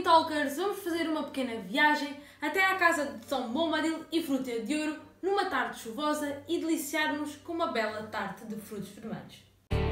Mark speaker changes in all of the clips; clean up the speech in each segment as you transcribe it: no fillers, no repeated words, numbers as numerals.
Speaker 1: Talkers, vamos fazer uma pequena viagem até à casa de Tom Bombadil e Fruta de Ouro numa tarde chuvosa e deliciar-nos com uma bela tarte de frutos vermelhos.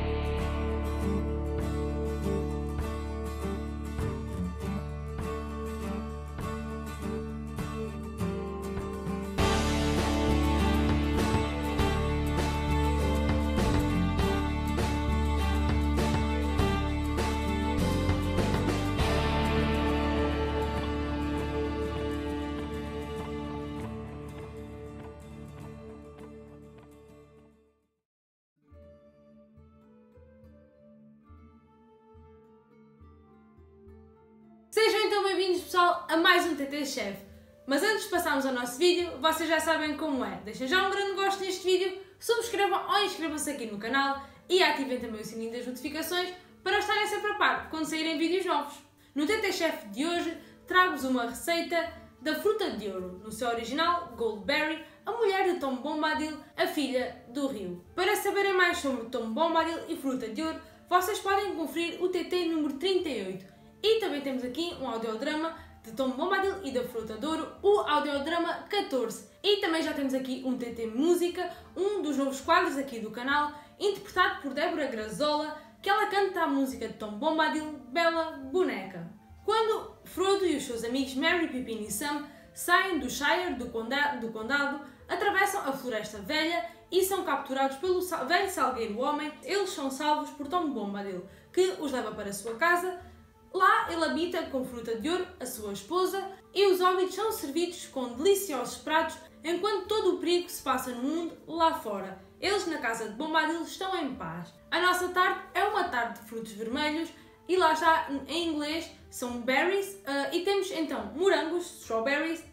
Speaker 1: Sejam então bem-vindos, pessoal, a mais um TT Chef. Mas antes de passarmos ao nosso vídeo, vocês já sabem como é. Deixem já um grande gosto neste vídeo, subscrevam ou inscrevam-se aqui no canal e ativem também o sininho das notificações para estarem sempre a par quando saírem vídeos novos. No TT Chef de hoje, trago-vos uma receita da Fruta de Ouro, no seu original Goldberry, a mulher de Tom Bombadil, a filha do rio. Para saberem mais sobre Tom Bombadil e Fruta de Ouro, vocês podem conferir o TT número 38. E também temos aqui um audiodrama de Tom Bombadil e da Fruta de Ouro, o audiodrama 14. E também já temos aqui um TT Música, um dos novos quadros aqui do canal, interpretado por Débora Grazola, que ela canta a música de Tom Bombadil, Bela Boneca. Quando Frodo e os seus amigos Merry, Pippin e Sam saem do Shire, do condado, atravessam a Floresta Velha e são capturados pelo velho Salgueiro Homem, eles são salvos por Tom Bombadil, que os leva para a sua casa. Lá ele habita com Fruta de Ouro, a sua esposa, e os hobbits são servidos com deliciosos pratos, enquanto todo o perigo se passa no mundo lá fora. Eles na casa de Bombadil estão em paz. A nossa tarte é uma tarte de frutos vermelhos, e lá está em inglês são berries, e temos então morangos, strawberries,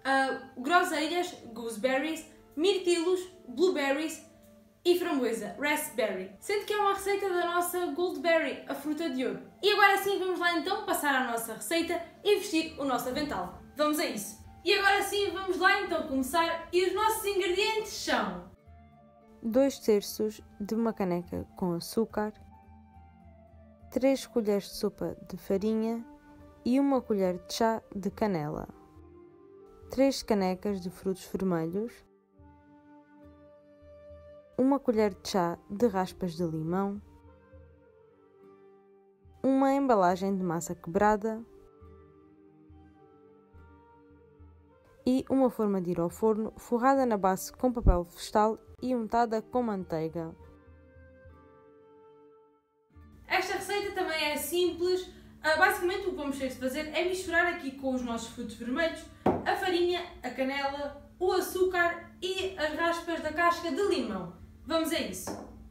Speaker 1: groselhas, gooseberries, mirtilos, blueberries, e framboesa, raspberry, sendo que é uma receita da nossa Goldberry, a Fruta de Ouro. E agora sim vamos lá então passar à nossa receita e vestir o nosso avental. Vamos a isso! E agora sim vamos lá então começar e os nossos ingredientes são
Speaker 2: 2/3 de uma caneca com açúcar, 3 colheres de sopa de farinha e 1 colher de chá de canela, 3 canecas de frutos vermelhos, 1 colher de chá de raspas de limão, uma embalagem de massa quebrada e uma forma de ir ao forno forrada na base com papel vegetal e untada com manteiga.
Speaker 1: Esta receita também é simples. Basicamente o que vamos ter de fazer é misturar aqui com os nossos frutos vermelhos a farinha, a canela, o açúcar e as raspas da casca de limão. Vamos a isso!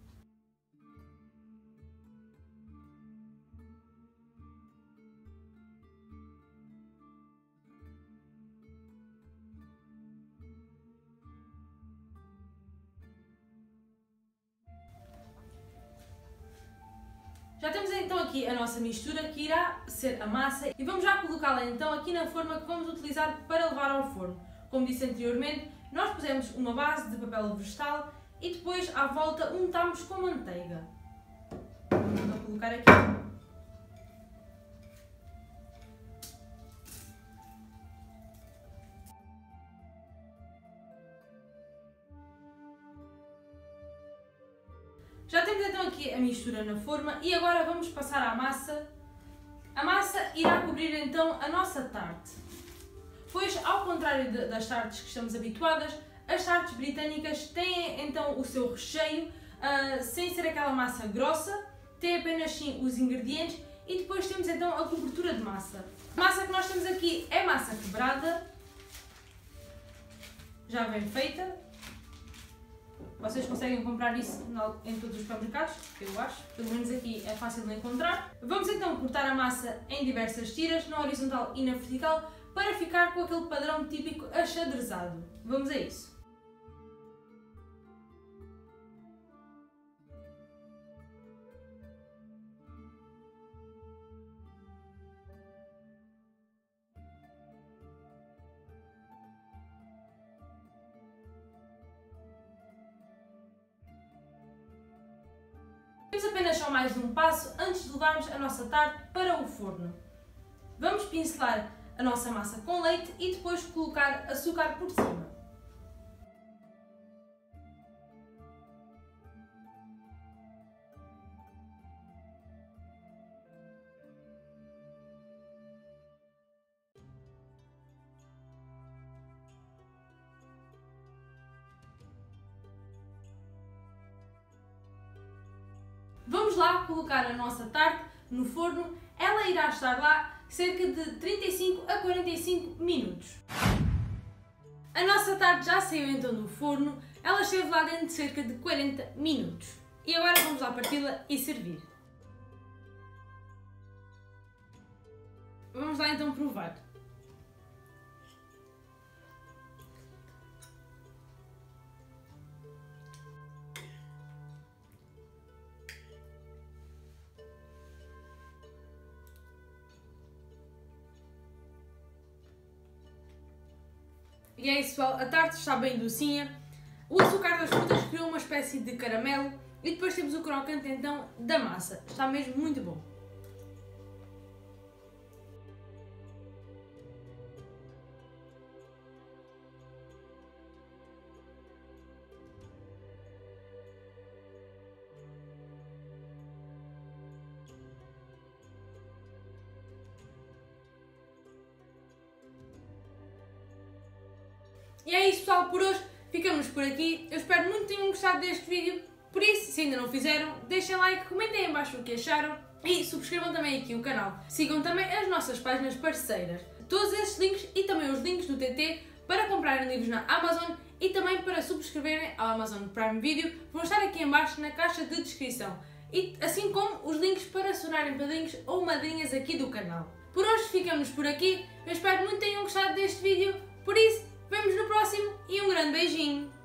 Speaker 1: Já temos então aqui a nossa mistura que irá ser a massa e vamos já colocá-la então aqui na forma que vamos utilizar para levar ao forno. Como disse anteriormente, nós pusemos uma base de papel vegetal e depois à volta untamos com manteiga. Vamos colocar aqui. Já temos então aqui a mistura na forma e agora vamos passar à massa. A massa irá cobrir então a nossa tarte. Pois, ao contrário das tartes que estamos habituadas, as tartes britânicas têm então o seu recheio, sem ser aquela massa grossa, tem apenas sim os ingredientes e depois temos então a cobertura de massa. A massa que nós temos aqui é massa quebrada, já bem feita. Vocês conseguem comprar isso em todos os supermercados, eu acho, pelo menos aqui é fácil de encontrar. Vamos então cortar a massa em diversas tiras, na horizontal e na vertical, para ficar com aquele padrão típico achadrezado. Vamos a isso! Temos apenas só mais um passo antes de levarmos a nossa tarte para o forno. vamos pincelar a nossa massa com leite e depois colocar açúcar por cima. Vamos lá colocar a nossa tarte no forno, ela irá estar lá cerca de 35 a 45 minutos. A nossa tarte já saiu então do forno, ela esteve lá dentro de cerca de 40 minutos. E agora vamos lá parti-la e servir. Vamos lá então provar. E é isso, pessoal, a tarte está bem docinha, o açúcar das frutas criou uma espécie de caramelo e depois temos o crocante então da massa. Está mesmo muito bom. E é isso, pessoal, por hoje ficamos por aqui. Eu espero muito que tenham gostado deste vídeo. Por isso, se ainda não fizeram, deixem like, comentem em baixo o que acharam e subscrevam também aqui o canal. Sigam também as nossas páginas parceiras. Todos esses links e também os links do TT para comprarem livros na Amazon e também para subscreverem ao Amazon Prime Video vão estar aqui em baixo na caixa de descrição. E assim como os links para se tornarem padrinhos ou madrinhas aqui do canal. Por hoje ficamos por aqui. Eu espero muito que tenham gostado deste vídeo. Por isso, vemo-nos no próximo e um grande beijinho!